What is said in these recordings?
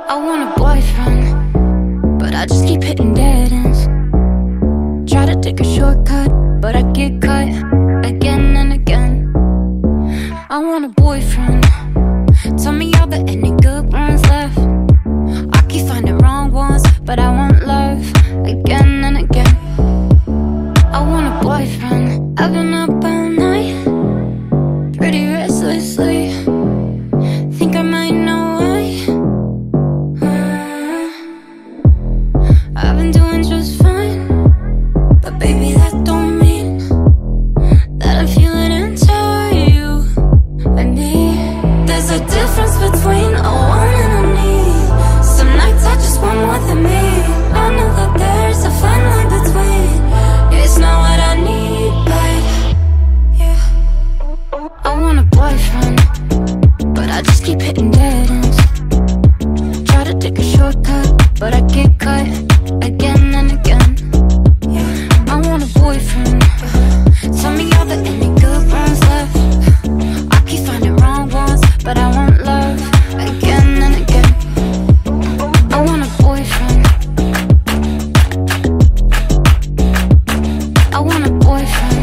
I want a boyfriend, but I just keep hitting dead ends. Try to take a shortcut, but I get cut again and again. I want a boyfriend, tell me are there any good ones left? I keep finding wrong ones, but I want love again and again. I want a boyfriend, I've been up all night, pretty restlessly. Think I might know why. I've been doing just fine, but baby that don't mean that I'm feeling into you and me. There's a difference between a want and a need. Some nights I just want more than me. I know that there's a fine line between. It's not what I need, but yeah. I want a boyfriend, but I just keep hitting dead ends. Try to take a shortcut, but I get cut again and again. Yeah. I want a boyfriend, tell me are there any good ones left? I keep finding wrong ones, but I want love again and again. I want a boyfriend, I want a boyfriend.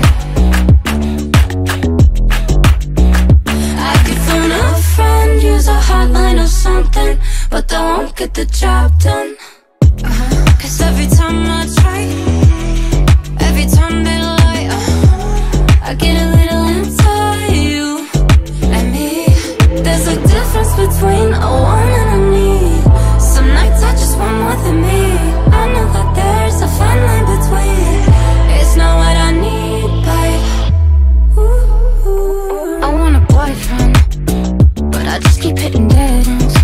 I could phone a friend, use a hotline or something, but that won't get the job done. Cause every time I try, every time they lie, I get a little into you and me. There's a difference between a want and a need. Some nights I just want more than me. I know that there's a fine line between. It's not what I need, but ooh, I want a boyfriend, but I just keep hitting dead ends.